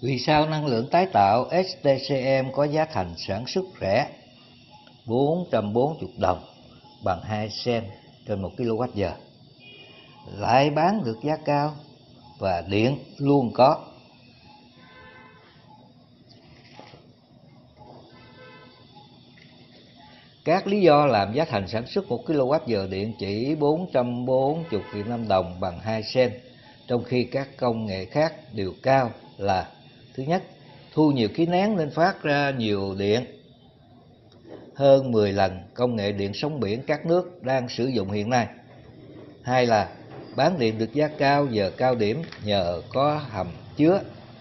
Vì sao năng lượng tái tạo STCM có giá thành sản xuất rẻ 440 đồng bằng 2 sen trên 1 kWh, lại bán được giá cao và điện luôn có? Các lý do làm giá thành sản xuất 1 kWh điện chỉ 440 Việt Nam đồng bằng 2 sen, trong khi các công nghệ khác đều cao là: thứ nhất, thu nhiều khí nén nên phát ra nhiều điện, hơn 10 lần công nghệ điện sóng biển các nước đang sử dụng hiện nay. Hai là bán điện được giá cao giờ cao điểm nhờ có hầm chứa.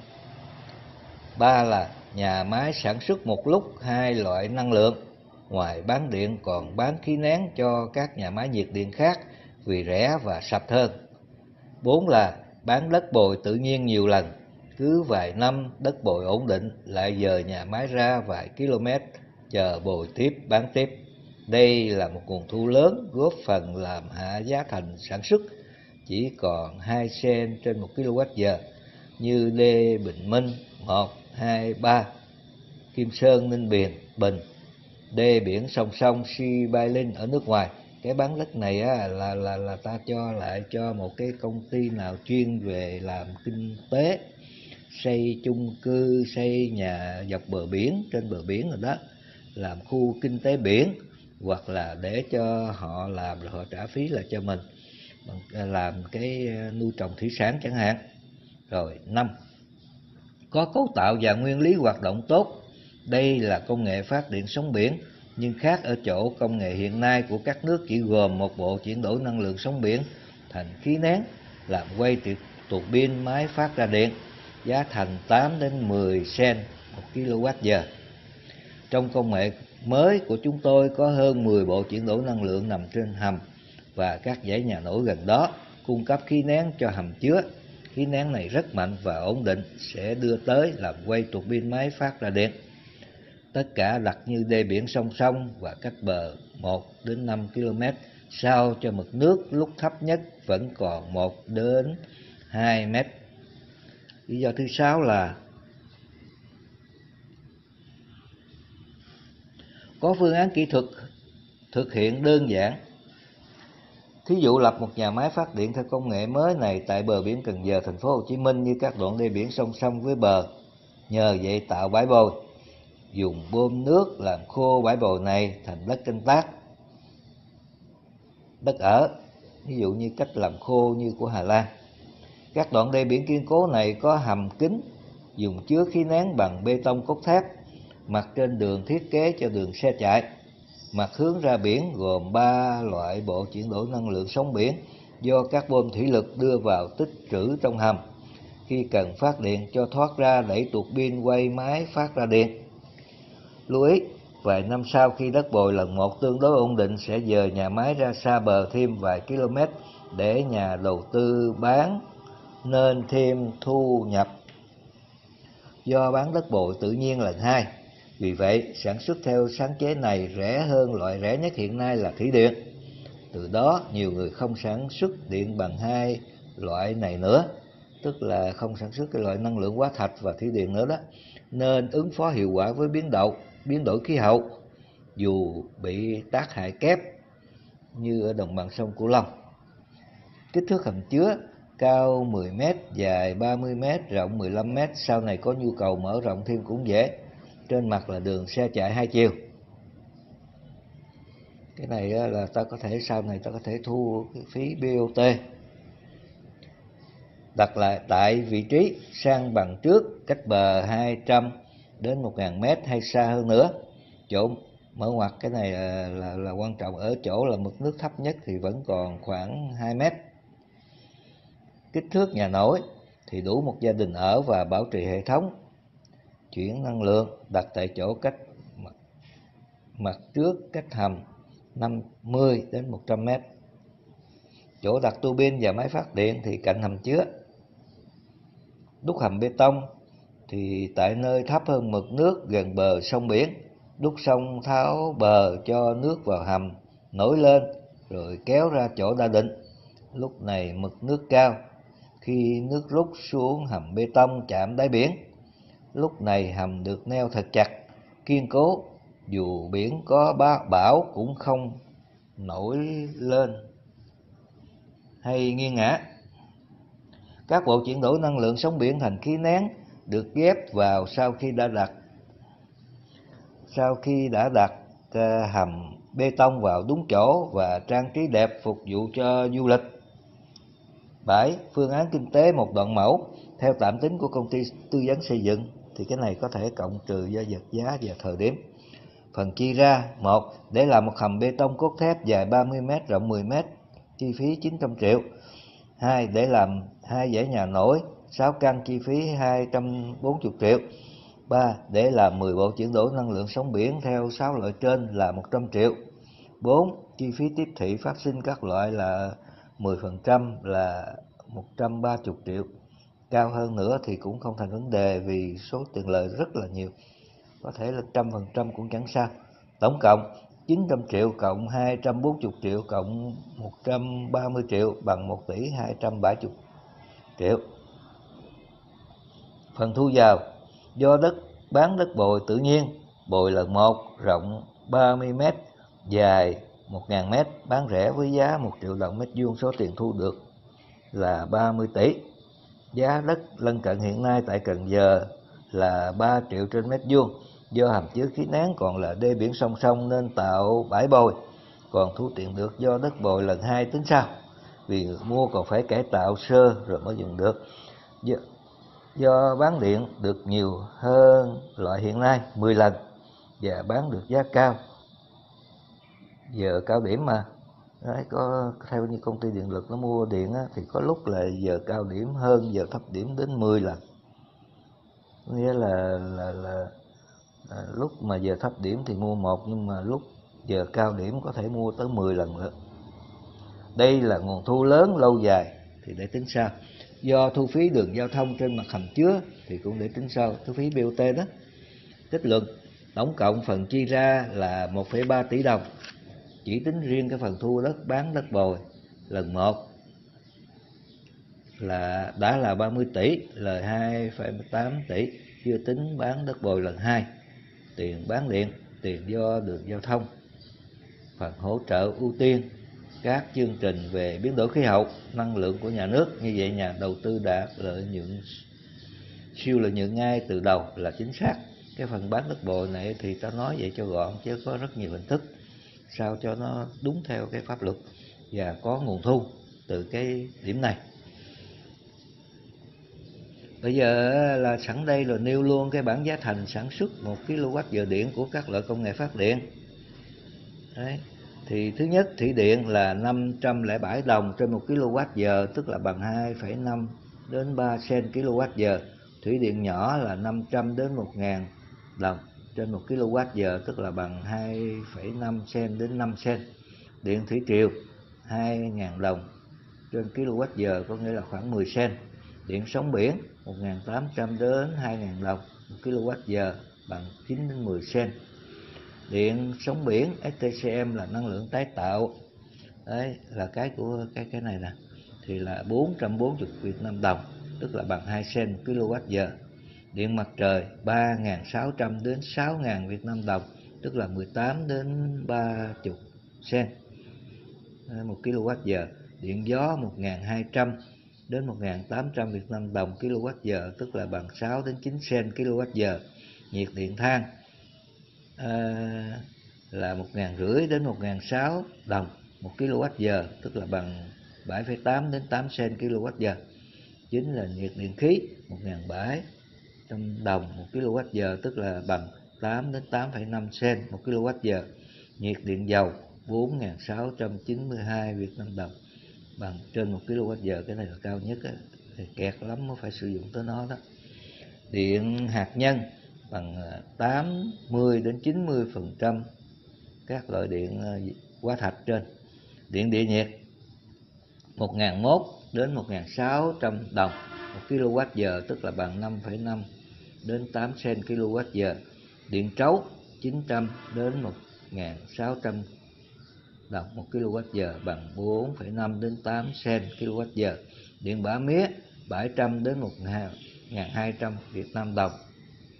Ba là nhà máy sản xuất một lúc hai loại năng lượng, ngoài bán điện còn bán khí nén cho các nhà máy nhiệt điện khác vì rẻ và sạch hơn. Bốn là bán đất bồi tự nhiên nhiều lần, cứ vài năm đất bồi ổn định lại dời nhà máy ra vài km chờ bồi tiếp bán tiếp. Đây là một nguồn thu lớn góp phần làm hạ giá thành sản xuất chỉ còn 2 sen trên 1 kWh như đê Bình Minh 1, 2, 3, Kim Sơn, Ninh Bình, đê biển song song Si Bai Linh ở nước ngoài. Cái bán đất này á, là ta cho lại cho một cái công ty nào chuyên về làm kinh tế, xây chung cư, xây nhà dọc bờ biển, trên bờ biển rồi đó, làm khu kinh tế biển, hoặc là để cho họ làm rồi họ trả phí lại cho mình, làm cái nuôi trồng thủy sản chẳng hạn. Rồi 5, có cấu tạo và nguyên lý hoạt động tốt. Đây là công nghệ phát điện sóng biển, nhưng khác ở chỗ công nghệ hiện nay của các nước chỉ gồm một bộ chuyển đổi năng lượng sóng biển thành khí nén, làm quay tuột pin máy phát ra điện, giá thành 8 đến 10 sen 1 kWh. Trong công nghệ mới của chúng tôi có hơn 10 bộ chuyển đổi năng lượng nằm trên hầm và các dãy nhà nổi gần đó, cung cấp khí nén cho hầm chứa. Khí nén này rất mạnh và ổn định, sẽ đưa tới làm quay tuột pin máy phát ra điện. Tất cả đặt như đê biển song song và cách bờ 1 đến 5 km, sao cho mực nước lúc thấp nhất vẫn còn 1 đến 2 mét. Lý do thứ 6 là có phương án kỹ thuật thực hiện đơn giản. Thí dụ lập một nhà máy phát điện theo công nghệ mới này tại bờ biển Cần Giờ, thành phố Hồ Chí Minh như các đoạn đê biển song song với bờ. Nhờ vậy tạo bãi bồi, dùng bơm nước làm khô bãi bồi này thành đất canh tác, đất ở, ví dụ như cách làm khô như của Hà Lan. Các đoạn đê biển kiên cố này có hầm kín, dùng chứa khí nén bằng bê tông cốt thép, mặt trên đường thiết kế cho đường xe chạy. Mặt hướng ra biển gồm 3 loại bộ chuyển đổi năng lượng sóng biển do các bơm thủy lực đưa vào tích trữ trong hầm. Khi cần phát điện cho thoát ra đẩy tuột pin quay máy phát ra điện. Lưu ý, vài năm sau khi đất bồi lần 1 tương đối ổn định sẽ dời nhà máy ra xa bờ thêm vài km để nhà đầu tư bán nên thêm thu nhập do bán đất bồi tự nhiên lần 2. Vì vậy, sản xuất theo sáng chế này rẻ hơn loại rẻ nhất hiện nay là thủy điện. Từ đó, nhiều người không sản xuất điện bằng hai loại này nữa, tức là không sản xuất cái loại năng lượng hóa thạch và thủy điện nữa đó, nên ứng phó hiệu quả với biến đổi khí hậu, dù bị tác hại kép như ở đồng bằng sông Cửu Long. Kích thước hầm chứa cao 10 m, dài 30 m, rộng 15 m, sau này có nhu cầu mở rộng thêm cũng dễ. Trên mặt là đường xe chạy 2 chiều. Cái này là sau này ta có thể thu cái phí BOT. Đặt lại tại vị trí sang bằng trước, cách bờ 200 đến 1000 m hay xa hơn nữa. Chỗ mở ngoặt cái này là quan trọng, ở chỗ là mực nước thấp nhất thì vẫn còn khoảng 2 m. Kích thước nhà nổi thì đủ một gia đình ở và bảo trì hệ thống. Chuyển năng lượng đặt tại chỗ cách mặt trước cách hầm 50 đến 100 m. Chỗ đặt tua bin và máy phát điện thì cạnh hầm chứa. Đúc hầm bê tông thì tại nơi thấp hơn mực nước gần bờ sông biển. Đúc xong tháo bờ cho nước vào hầm nổi lên rồi kéo ra chỗ đã định. Lúc này mực nước cao, khi nước rút xuống hầm bê tông chạm đáy biển, Lúc này hầm được neo thật chặt, kiên cố, dù biển có bão cũng không nổi lên hay nghiêng ngã. Các bộ chuyển đổi năng lượng sóng biển thành khí nén được ghép vào sau khi đã đặt hầm bê tông vào đúng chỗ và trang trí đẹp phục vụ cho du lịch. 7. Phương án kinh tế một đoạn mẫu theo tạm tính của công ty tư vấn xây dựng, thì cái này có thể cộng trừ do vật giá và thời điểm. Phần chi ra: 1. Để làm một hầm bê tông cốt thép dài 30m, rộng 10m, chi phí 900 triệu. 2. Để làm 2 dãy nhà nổi 6 căn, chi phí 240 triệu. 3. Để làm 10 bộ chuyển đổi năng lượng sóng biển theo 6 loại trên là 100 triệu. 4. Chi phí tiếp thị phát sinh các loại là 10% là 130 triệu. Cao hơn nữa thì cũng không thành vấn đề vì số tiền lời rất là nhiều. Có thể là 100% cũng chẳng sao. Tổng cộng 900 triệu cộng 240 triệu cộng 130 triệu bằng 1 tỷ 270 triệu. Phần thu vào: do bán đất bồi tự nhiên, bồi lần 1, rộng 30m, dài 1000m, bán rẻ với giá 1 triệu đồng mét vuông, số tiền thu được là 30 tỷ. Giá đất lân cận hiện nay tại Cần Giờ là 3 triệu trên mét vuông. Do hầm chứa khí nén còn là đê biển song song nên tạo bãi bồi, còn thu tiền được do đất bồi lần 2 tính sau, vì người mua còn phải cải tạo sơ rồi mới dùng được. Do bán điện được nhiều hơn loại hiện nay 10 lần và bán được giá cao, giờ cao điểm mà. Đấy, có theo như công ty điện lực nó mua điện á, thì có lúc là giờ cao điểm hơn giờ thấp điểm đến 10 lần. Nghĩa là lúc mà giờ thấp điểm thì mua 1, nhưng mà lúc giờ cao điểm có thể mua tới 10 lần nữa. Đây là nguồn thu lớn lâu dài thì để tính sau. Do thu phí đường giao thông trên mặt hầm chứa thì cũng để tính sau, thu phí BOT đó. Kết luận: tổng cộng phần chi ra là 1,3 tỷ đồng. Chỉ tính riêng cái phần thu đất bán đất bồi lần 1 là đã là 30 tỷ, lời 2,8 tỷ, chưa tính bán đất bồi lần 2, tiền bán điện, tiền do đường giao thông, phần hỗ trợ ưu tiên các chương trình về biến đổi khí hậu, năng lượng của nhà nước. Như vậy nhà đầu tư đạt siêu lợi nhuận ngay từ đầu là chính xác. Cái phần bán đất bồi này thì ta nói vậy cho gọn, chứ có rất nhiều hình thức sao cho nó đúng theo cái pháp luật và có nguồn thu từ cái điểm này. Bây giờ là sẵn đây rồi nêu luôn cái bảng giá thành sản xuất 1 kWh điện của các loại công nghệ phát điện. Đấy. Thì thứ nhất, thủy điện là 507 đồng trên 1 kWh, tức là bằng 2,5 đến 3 sen kWh. Thủy điện nhỏ là 500 đến 1.000 đồng trên 1 kWh, tức là bằng 2,5 sen đến 5 sen. Điện thủy triều 2.000 đồng trên kWh, có nghĩa là khoảng 10 sen. Điện sóng biển 1.800 đến 2.000 đồng 1 kWh, bằng 9 đến 10 sen. Điện sóng biển STCM là năng lượng tái tạo, đấy là cái của cái này nè, thì là 440 Việt Nam đồng, tức là bằng 2 sen 1 kWh. Điện mặt trời 3.600 đến 6.000 Việt Nam đồng, tức là 18 đến 30 sen 1 kWh. Điện gió 1.200 đến 1.800 Việt Nam đồng kWh, tức là bằng 6 đến 9 sen kWh. Nhiệt điện than là 1.500 đến 1.600 đồng 1 kWh, tức là bằng 7,8 đến 8 sen kWh. Chính là nhiệt điện khí 1.700 đồng 1 kWh, tức là bằng 8 đến 8,5 sen 1 kWh. Nhiệt điện dầu 4.692 Việt Nam đồng bằng trên 1 kWh, cái này là cao nhất á, thì kẹt lắm mới phải sử dụng tới nó đó. Điện hạt nhân bằng 80 đến 90% các loại điện hóa thạch trên. Điện địa nhiệt 1.001 đến 1.600 đồng 1 kWh, tức là bằng 5,5 đến 8 sen kWh. Điện trấu 900 đến 1.600 đồng 1 kWh, bằng 4,5 đến 8 sen kWh. Điện bã mía 700 đến 1.200 Việt Nam đồng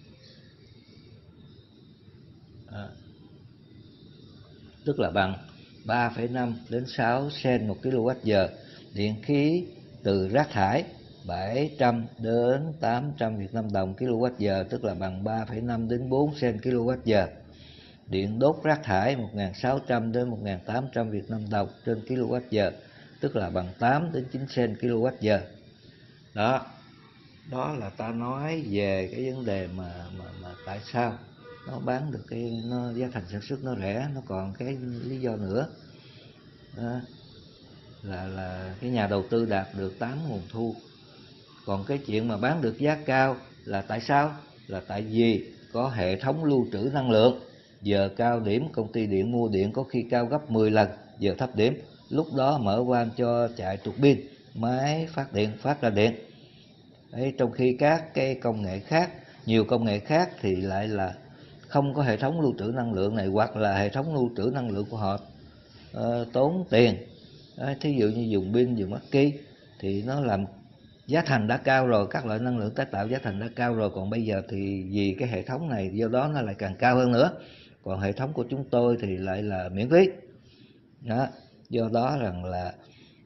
Đó. Tức là bằng 3,5 đến 6 sen 1 kWh. Điện khí từ rác thải 700 đến 800 Việt Nam đồng kWh, tức là bằng 3,5 đến 4 sen kWh. Điện đốt rác thải 1.600 đến 1.800 Việt Nam đồng trên kWh, tức là bằng 8 đến 9 sen kWh. Đó, đó là ta nói về cái vấn đề mà tại sao nó bán được giá thành sản xuất nó rẻ. Nó còn cái lý do nữa đó, là cái nhà đầu tư đạt được 8 nguồn thu. Còn cái chuyện mà bán được giá cao là tại sao? Là tại vì có hệ thống lưu trữ năng lượng. Giờ cao điểm công ty điện mua điện có khi cao gấp 10 lần giờ thấp điểm. Lúc đó mở van cho chạy tuột pin, máy phát điện phát ra điện. Đấy, trong khi các cái công nghệ khác, nhiều công nghệ khác thì lại là không có hệ thống lưu trữ năng lượng này, hoặc là hệ thống lưu trữ năng lượng của họ tốn tiền. Đấy, thí dụ như dùng pin, dùng ắc quy thì nó làm giá thành đã cao rồi, các loại năng lượng tái tạo giá thành đã cao rồi. Còn bây giờ thì vì cái hệ thống này, do đó nó lại càng cao hơn nữa. Còn hệ thống của chúng tôi thì lại là miễn phí. Đó, do đó rằng là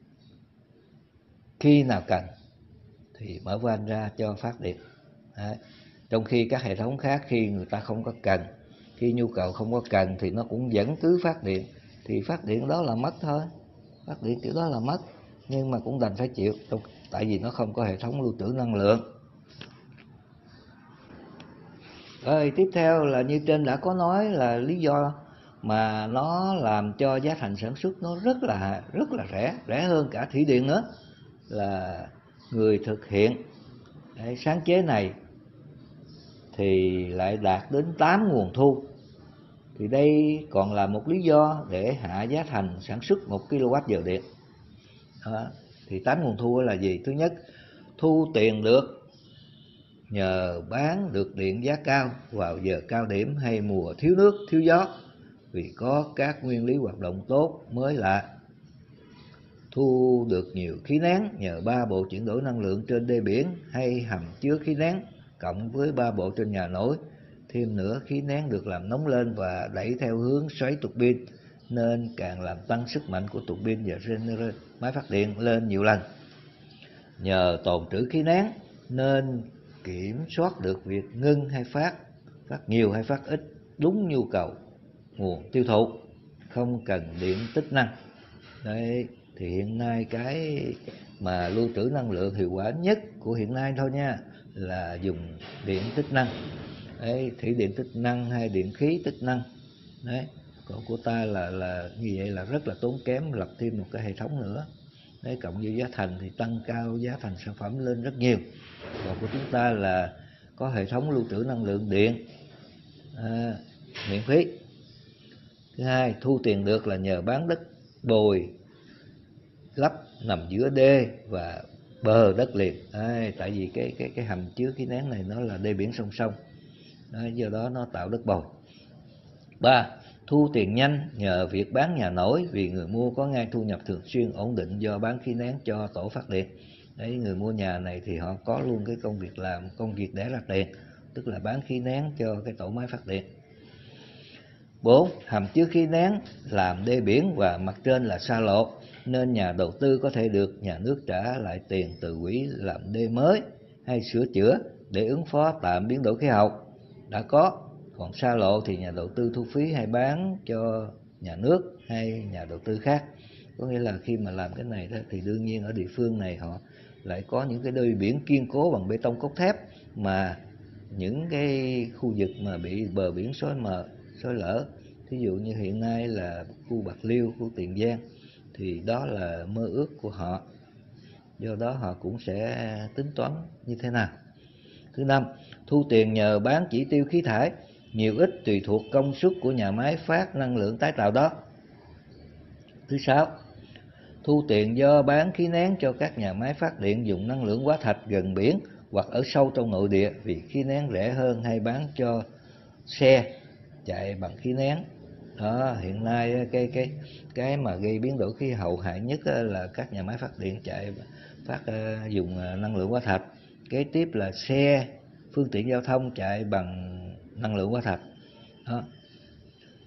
khi nào cần thì mở van ra cho phát điện. Đấy. Trong khi các hệ thống khác khi người ta không có cần, khi nhu cầu không có cần thì nó cũng vẫn cứ phát điện. Thì phát điện đó là mất thôi, phát điện kiểu đó là mất, nhưng mà cũng đành phải chịu, tại vì nó không có hệ thống lưu trữ năng lượng. Rồi tiếp theo là như trên đã có nói là lý do mà nó làm cho giá thành sản xuất nó rất là rẻ hơn cả thủy điện nữa, là người thực hiện sáng chế này thì lại đạt đến 8 nguồn thu. Thì đây còn là một lý do để hạ giá thành sản xuất 1 kWh điện. Đó. Thì 8 nguồn thu là gì? Thứ nhất, thu tiền được nhờ bán được điện giá cao vào giờ cao điểm hay mùa thiếu nước, thiếu gió, vì có các nguyên lý hoạt động tốt mới lạ. Thu được nhiều khí nén nhờ 3 bộ chuyển đổi năng lượng trên đê biển hay hầm chứa khí nén, cộng với 3 bộ trên nhà nổi. Thêm nữa, khí nén được làm nóng lên và đẩy theo hướng xoáy tuột pin, nên càng làm tăng sức mạnh của tuột pin và generator máy phát điện lên nhiều lần. Nhờ tồn trữ khí nén nên kiểm soát được việc ngưng hay phát nhiều hay phát ít đúng nhu cầu nguồn tiêu thụ, không cần điện tích năng. Đấy, thì hiện nay cái mà lưu trữ năng lượng hiệu quả nhất của hiện nay thôi nha, là dùng điện tích năng. Đấy, thủy điện tích năng hay điện khí tích năng. Đấy, còn của ta là như vậy là rất là tốn kém, lập thêm một cái hệ thống nữa. Đấy, cộng với giá thành thì tăng cao giá thành sản phẩm lên rất nhiều. Còn của chúng ta là có hệ thống lưu trữ năng lượng điện miễn phí. Thứ hai, thu tiền được là nhờ bán đất bồi lấp nằm giữa đê và bờ đất liền. Đấy, tại vì cái hầm chứa khí nén này nó là đê biển song song. Đấy, do đó nó tạo đất bồi. 3. Thu tiền nhanh nhờ việc bán nhà nổi, vì người mua có ngay thu nhập thường xuyên ổn định do bán khí nén cho tổ phát điện. Đấy, người mua nhà này thì họ có luôn cái công việc để ra tiền, tức là bán khí nén cho cái tổ máy phát điện. 4. Hầm chứa khí nén làm đê biển và mặt trên là xa lộ, nên nhà đầu tư có thể được nhà nước trả lại tiền từ quỹ làm đê mới hay sửa chữa để ứng phó tạm biến đổi khí hậu đã có. Còn xa lộ thì nhà đầu tư thu phí hay bán cho nhà nước hay nhà đầu tư khác. Có nghĩa là khi mà làm cái này đó, thì đương nhiên ở địa phương này họ lại có những cái đê biển kiên cố bằng bê tông cốt thép, mà những cái khu vực mà bị bờ biển xói lở, thí dụ như hiện nay là khu Bạc Liêu, khu Tiền Giang, thì đó là mơ ước của họ, do đó họ cũng sẽ tính toán như thế nào. Thứ 5, thu tiền nhờ bán chỉ tiêu khí thải, nhiều ít tùy thuộc công suất của nhà máy phát năng lượng tái tạo đó. Thứ 6, thu tiền do bán khí nén cho các nhà máy phát điện dùng năng lượng hóa thạch gần biển hoặc ở sâu trong nội địa, vì khí nén rẻ hơn hay bán cho xe chạy bằng khí nén. Đó, hiện nay cái mà gây biến đổi khí hậu hại nhất là các nhà máy phát điện dùng năng lượng hóa thạch. Kế tiếp là xe, phương tiện giao thông chạy bằng năng lượng hóa thạch. Đó.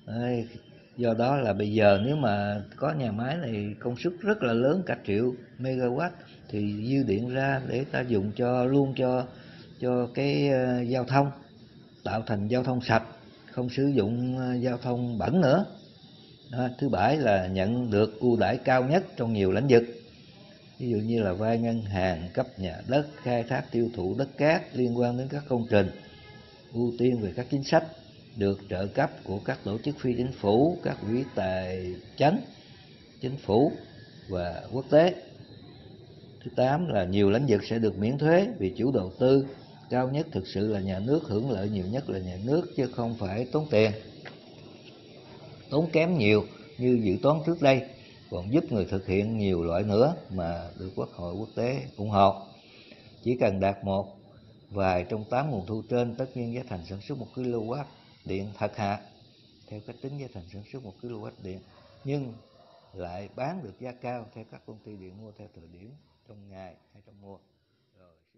Đấy, do đó là bây giờ nếu mà có nhà máy này công suất rất là lớn, cả triệu megawatt, thì dư điện ra để ta dùng cho cái giao thông, tạo thành giao thông sạch, không sử dụng giao thông bẩn nữa. Đó. Thứ bảy là nhận được ưu đãi cao nhất trong nhiều lĩnh vực, ví dụ như là vay ngân hàng, cấp nhà đất, khai thác tiêu thụ đất cát liên quan đến các công trình, ưu tiên về các chính sách, được trợ cấp của các tổ chức phi chính phủ, các quỹ tài chánh, chính phủ và quốc tế. Thứ 8 là nhiều lĩnh vực sẽ được miễn thuế vì chủ đầu tư, cao nhất thực sự là nhà nước, hưởng lợi nhiều nhất là nhà nước chứ không phải tốn tiền, tốn kém nhiều như dự toán trước đây, còn giúp người thực hiện nhiều loại nữa mà được Quốc hội quốc tế ủng hộ. Chỉ cần đạt một vài trong 8 nguồn thu trên, tất nhiên giá thành sản xuất 1 kW điện thật hạ theo cách tính giá thành sản xuất 1 kW điện, nhưng lại bán được giá cao theo các công ty điện mua theo thời điểm trong ngày hay trong mùa. Rồi